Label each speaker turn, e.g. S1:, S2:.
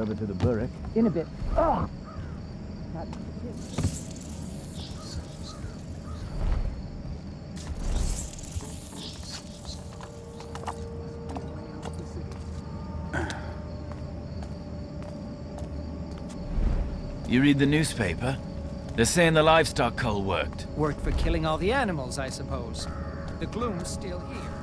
S1: over to the Burek.
S2: In a bit. Ugh!
S3: You read the newspaper? They're saying the livestock cull worked.
S4: Worked for killing all the animals, I suppose. The gloom's still here.